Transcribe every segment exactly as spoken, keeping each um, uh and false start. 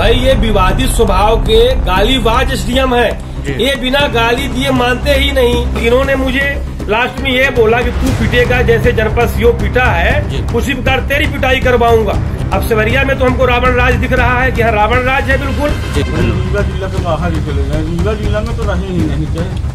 भाई ये विवादित स्वभाव के गालीबाज एसडीएम है। ये बिना गाली दिए मानते ही नहीं। इन्होंने मुझे लास्ट में ये बोला कि तू पिटेगा जैसे जनपद सीओ पिटा है, उसी प्रकार तेरी पिटाई करवाऊंगा। अब सेमरिया में तो हमको रावण राज दिख रहा है कि हाँ रावण राज है बिल्कुल। रीवा जिला के बाहर ही चले गए, रीवा जिला में तो रहे ही नहीं थे।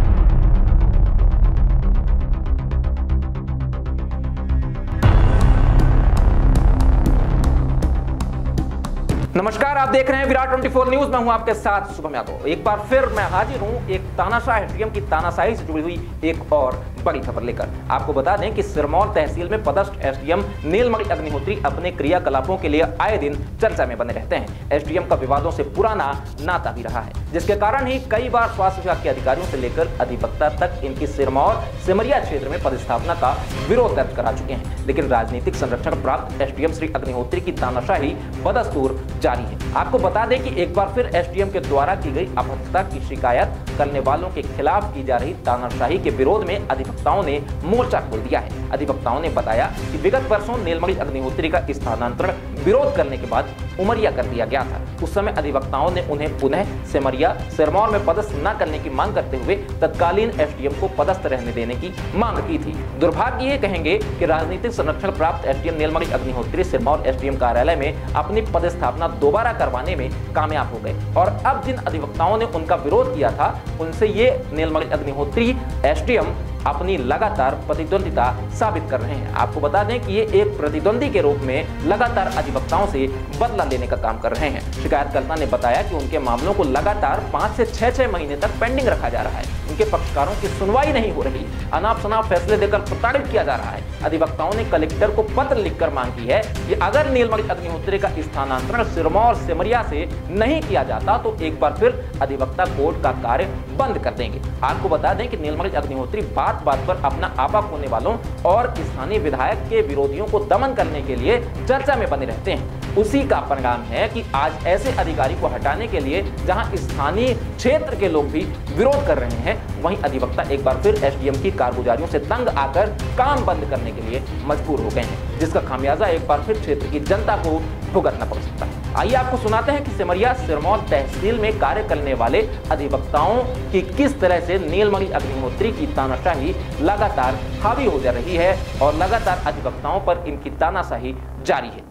नमस्कार, आप देख रहे हैं विराट चौबीस न्यूज। मैं हूं आपके साथ शुभम यादव। एक बार फिर मैं हाजिर हूं एक तानाशाह एसडीएम की तानाशाही से जुड़ी हुई एक और बड़ी खबर लेकर। आपको बता दें कि सिरमौर तहसील में पदस्थ एसडीएम नीलमणि अग्निहोत्री अपने क्रियाकलापों के लिए आए दिन चर्चा में बने रहते हैं। एसडीएम का विवादों से पुराना नाता भी रहा है, जिसके कारण ही कई बार स्वास्थ्य विभाग के अधिकारियों से लेकर अधिवक्ता तक इनकी सिरमौर सिमरिया क्षेत्र में पदस्थापना का विरोध दर्ज करा चुके हैं। लेकिन राजनीतिक संरक्षण प्राप्त एसडीएम श्री अग्निहोत्री की तानाशाही बदस्तूर जारी है। आपको बता दें कि एक बार फिर एसडीएम के द्वारा की गई अभद्रता की शिकायत करने वालों के खिलाफ की जा रही तानाशाही के विरोध में अधिवक्ताओं ने मोर्चा खोल दिया है। अधिवक्ताओं ने बताया कि विगत वर्षों नीलमणि अग्निहोत्री का स्थानांतरण विरोध करने के बाद उमरिया कर दिया गया था। उस समय अधिवक्ताओं ने उन्हें पुनः सिमरिया सिरमौर में पदस्थ न करने की मांग करते हुए तत्कालीन एसडीएम को पदस्थ रहने देने की मांग की थी। दुर्भाग्य ये कहेंगे कि राजनीतिक संरक्षण प्राप्त एसडीएम नीलमणि अग्निहोत्री सिरमौर एसडीएम कार्यालय में अपनी पदस्थापना दोबारा करवाने में कामयाब हो गए और अब जिन अधिवक्ताओं ने उनका विरोध किया था उनसे ये नीलमणि अग्निहोत्री एसडीएम अपनी लगातार प्रतिद्वंदिता साबित कर रहे हैं। आपको बता दें कि ये एक प्रतिद्वंदी के रूप में लगातार अधिवक्ताओं से बदला लेने का काम कर रहे हैं। शिकायतकर्ता ने बताया कि उनके मामलों को लगातार पाँच से छह छह महीने तक पेंडिंग रखा जा रहा है। उनके पक्षकारों की सुनवाई नहीं हो रही, अनाप शनाप फैसले देकर प्रताड़ित किया जा रहा है। अधिवक्ताओं ने कलेक्टर को पत्र लिखकर मांग की है कि अगर नीलमणि अग्निहोत्री का स्थानांतरण सिरमौर सिमरिया से नहीं किया जाता तो एक बार फिर अधिवक्ता कोर्ट का कार्य बंद कर देंगे। आपको बता दें कि नीलमणि अग्निहोत्री बात बात पर अपना आपा खोने वालों और स्थानीय विधायक के विरोधियों को दमन करने के लिए चर्चा में बने रहते हैं। उसी का परिणाम है कि आज ऐसे अधिकारी को हटाने के लिए जहां स्थानीय क्षेत्र के लोग भी विरोध कर रहे हैं, वहीं अधिवक्ता एक बार फिर एसडीएम की कारगुजारियों से तंग आकर काम बंद करने के लिए मजबूर हो गए हैं, जिसका खामियाजा एक बार फिर क्षेत्र की जनता को भुगतना पड़ सकता है। आइए आपको सुनाते हैं कि सिमरिया सिरमौर तहसील में कार्य करने वाले अधिवक्ताओं की किस तरह से नीलमणि अग्निहोत्री की तानाशाही लगातार हावी हो जा रही है और लगातार अधिवक्ताओं पर इनकी तानाशाही जारी है।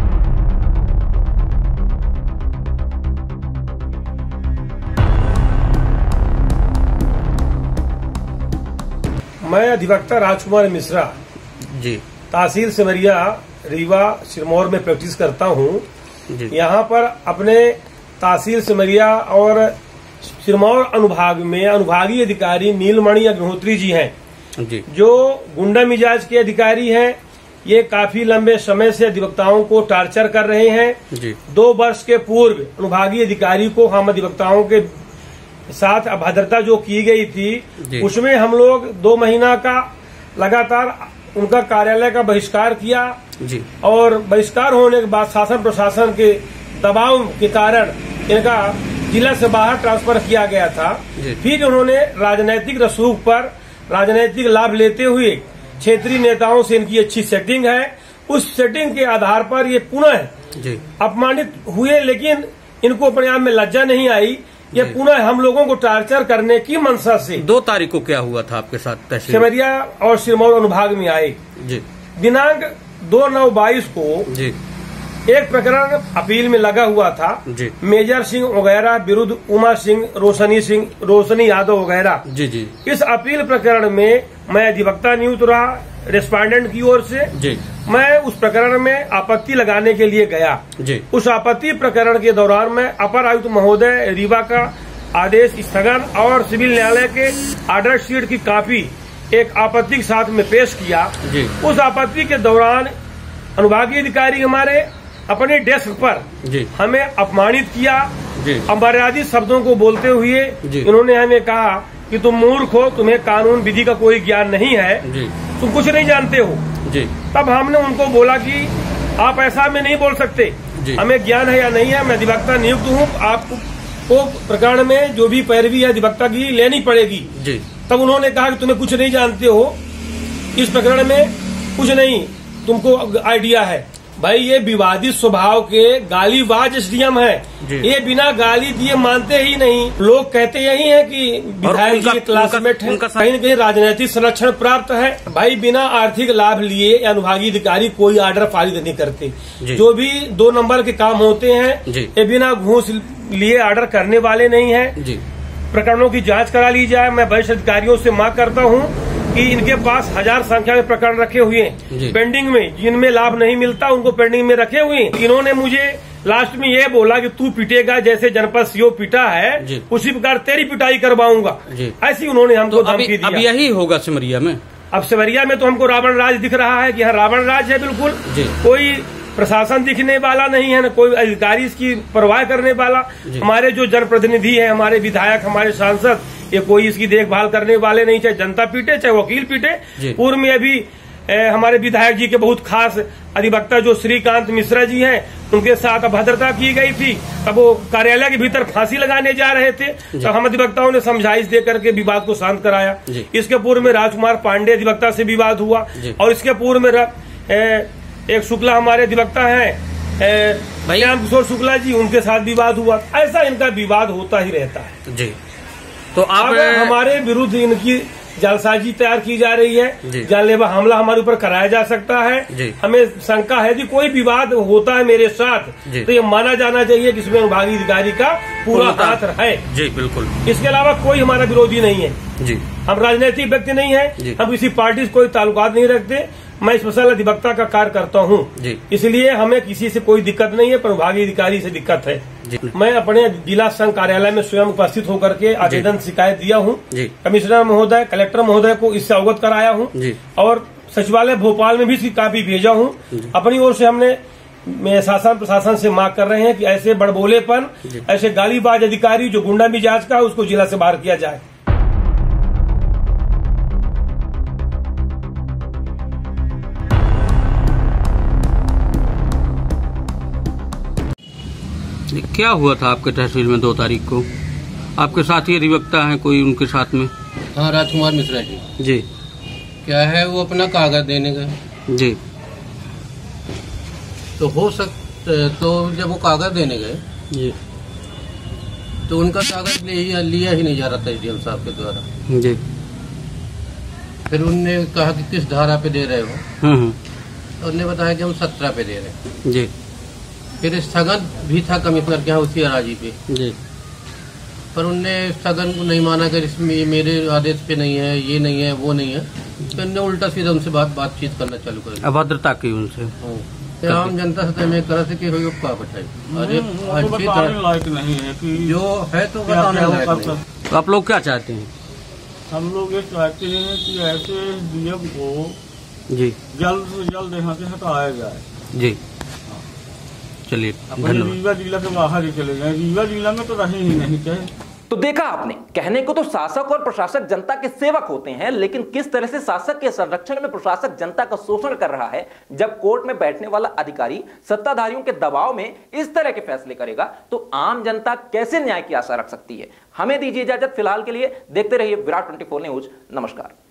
मैं अधिवक्ता राजकुमार मिश्रा जी तहसील सिमरिया रीवा सिरमौर में प्रैक्टिस करता हूँ। यहाँ पर अपने तहसील सिमरिया और सिरमौर अनुभाग में अनुभागीय अधिकारी नीलमणि अग्निहोत्री जी हैं, जी जो गुंडा मिजाज के अधिकारी हैं। ये काफी लंबे समय से अधिवक्ताओं को टार्चर कर रहे हैं। जी दो वर्ष के पूर्व अनुभागीय अधिकारी को हम अधिवक्ताओं के साथ अभद्रता जो की गई थी उसमें हम लोग दो महीना का लगातार उनका कार्यालय का बहिष्कार किया जी और बहिष्कार होने के बाद शासन प्रशासन के दबाव के कारण इनका जिला से बाहर ट्रांसफर किया गया था। फिर उन्होंने राजनीतिक रसूख पर राजनीतिक लाभ लेते हुए क्षेत्रीय नेताओं से इनकी अच्छी सेटिंग है, उस सेटिंग के आधार पर ये पुनः अपमानित हुए, लेकिन इनको अपने आप में लज्जा नहीं आई। ये पुनः हम लोगों को टार्चर करने की मंशा से दो तारीख को क्या हुआ था आपके साथ तहसील सिमरिया और सिरमौर अनुभाग में आए। जी दिनांक दो नौ बाईस को जी एक प्रकरण अपील में लगा हुआ था। जी मेजर सिंह वगैरह विरुद्ध उमा सिंह, रोशनी सिंह, रोशनी यादव वगैरह। जी जी इस अपील प्रकरण में मैं अधिवक्ता नियुक्त रहा रेस्पोंडेंट की ओर से। जी मैं उस प्रकरण में आपत्ति लगाने के लिए गया। जी उस आपत्ति प्रकरण के दौरान मैं अपर आयुक्त महोदय रीवा का आदेश स्थगन और सिविल न्यायालय के ऑर्डर शीट की कॉपी एक आपत्ति के साथ में पेश किया। जी उस आपत्ति के दौरान अनुभागीय अधिकारी हमारे अपने डेस्क पर जी हमें अपमानित किया। जी अमर्यादित शब्दों को बोलते हुए इन्होंने हमें कहा कि तुम मूर्ख हो, तुम्हें कानून विधि का कोई ज्ञान नहीं है, जी तुम कुछ नहीं जानते हो। जी तब हमने उनको बोला कि आप ऐसा में नहीं बोल सकते, हमें ज्ञान है या नहीं है, मैं अधिवक्ता नियुक्त हूँ, आपको प्रकरण में जो भी पैरवी है अधिवक्ता की लेनी पड़ेगी। जी तब उन्होंने कहा कि तुम्हें कुछ नहीं जानते हो, इस प्रकरण में कुछ नहीं तुमको आइडिया है। भाई ये विवादित स्वभाव के गालीबाज एसडीएम है। ये बिना गाली दिए मानते ही नहीं। लोग कहते यही है कि विधायक जी क्लासमेट है, कहीं न कहीं राजनीतिक संरक्षण प्राप्त है। भाई बिना आर्थिक लाभ लिए अनुभागीय अधिकारी कोई आर्डर पारित नहीं करते। जो भी दो नंबर के काम होते हैं ये बिना घूस लिए आर्डर करने वाले नहीं है। प्रकरणों की जांच करा ली जाए। मैं वरिष्ठ अधिकारियों से मांग करता हूं कि इनके पास हजार संख्या में प्रकरण रखे हुए हैं पेंडिंग में, जिनमें लाभ नहीं मिलता उनको पेंडिंग में रखे हुए हैं। इन्होंने मुझे लास्ट में ये बोला कि तू पिटेगा जैसे जनपद सीओ पिटा है उसी प्रकार तेरी पिटाई करवाऊंगा, ऐसी उन्होंने हमको धमकी दी। अब यही होगा सिमरिया में। अब सिमरिया में तो हमको रावण राज दिख रहा है कि यहाँ रावण राज है। बिल्कुल कोई प्रशासन दिखने वाला नहीं है, न कोई अधिकारी इसकी परवाह करने वाला। हमारे जो जनप्रतिनिधि है, हमारे विधायक, हमारे सांसद, ये कोई इसकी देखभाल करने वाले नहीं। चाहे जनता पीटे चाहे वकील पीटे। पूर्व में अभी ए, हमारे विधायक जी के बहुत खास अधिवक्ता जो श्रीकांत मिश्रा जी हैं, उनके साथ अभद्रता की गई थी। तब वो कार्यालय के भीतर फांसी लगाने जा रहे थे, तब हम अधिवक्ताओं ने समझाइश दे करके विवाद को शांत कराया। इसके पूर्व में राजकुमार पांडे अधिवक्ता से विवाद हुआ, और इसके पूर्व में ए, एक शुक्ला हमारे अधिवक्ता हैं श्याम किशोर शुक्ला जी, उनके साथ विवाद हुआ। ऐसा इनका विवाद होता ही रहता है जी। तो आप हमारे विरुद्ध इनकी जालसाजी तैयार की जा रही है, जानलेवा हमला हमारे ऊपर कराया जा सकता है। हमें शंका है कि कोई विवाद होता है मेरे साथ तो ये माना जाना चाहिए कि इसमें अनुभागीय अधिकारी का पूरा हाथ है। जी बिल्कुल। इसके अलावा कोई हमारा विरोधी नहीं है जी। हम राजनीतिक व्यक्ति नहीं है, हम किसी पार्टी से कोई ताल्लुकात नहीं रखते। मैं स्पेशल अधिवक्ता का कार्य करता हूँ, इसलिए हमें किसी से कोई दिक्कत नहीं है, पर विभागीय अधिकारी से दिक्कत है। मैं अपने जिला संघ कार्यालय में स्वयं उपस्थित होकर के आवेदन शिकायत दिया हूँ। कमिश्नर महोदय, कलेक्टर महोदय को इससे अवगत कराया हूँ, और सचिवालय भोपाल में भी इसकी कापी भेजा हूँ। अपनी ओर से हमने शासन प्रशासन से मांग कर रहे हैं कि ऐसे बड़बोलेपन, ऐसे गालीबाज अधिकारी जो गुंडा मिजाज का, उसको जिला से बाहर किया जाए। क्या हुआ था आपके तहसील में दो तारीख को? आपके साथ ही अधिवक्ता हैं कोई उनके साथ में? हाँ, राजकुमार मिश्रा जी। जी। क्या है, वो अपना कागज देने गए जी। तो हो सकता तो जब वो कागज देने गए जी तो उनका कागज लिया, लिया ही नहीं जा रहा था एसडीएम साहब के द्वारा जी। फिर उनने कहा कि किस धारा पे दे रहे हो, तो उन्होंने बताया कि हम सत्रह पे दे रहे हैं जी। फिर स्थगन भी था कमिश्नर के यहाँ उसी अराजी पे जी, पर उनने स्थगन को नहीं माना कि इसमें मेरे आदेश पे नहीं है, ये नहीं है, वो नहीं है। फिर उनने उल्टा सीधा उनसे बात बातचीत करना चालू कर दिया, अभद्रता की उनसे। तो आम जनता से मैं कर सके हो का बताई। अरे अच्छी तरह लायक नहीं है कि जो है तो बताने लायक नहीं। तो आप लोग क्या चाहते हैं? हम लोग ये चाहते हैं कि ऐसे डीएम को जी जल्द से जल्द यहाँ से हटाया जाए। जी चलिए, अपने रीवा जिला के बाहर ही चले गए, रीवा जिला में तो रहे ही नहीं चाहे। तो देखा आपने, कहने को तो शासक और प्रशासक जनता के सेवक होते हैं, लेकिन किस तरह से शासक के संरक्षण में प्रशासक जनता का शोषण कर रहा है। जब कोर्ट में बैठने वाला अधिकारी सत्ताधारियों के दबाव में इस तरह के फैसले करेगा तो आम जनता कैसे न्याय की आशा रख सकती है। हमें दीजिए इजाजत फिलहाल के लिए। देखते रहिए विराट चौबीस न्यूज। नमस्कार।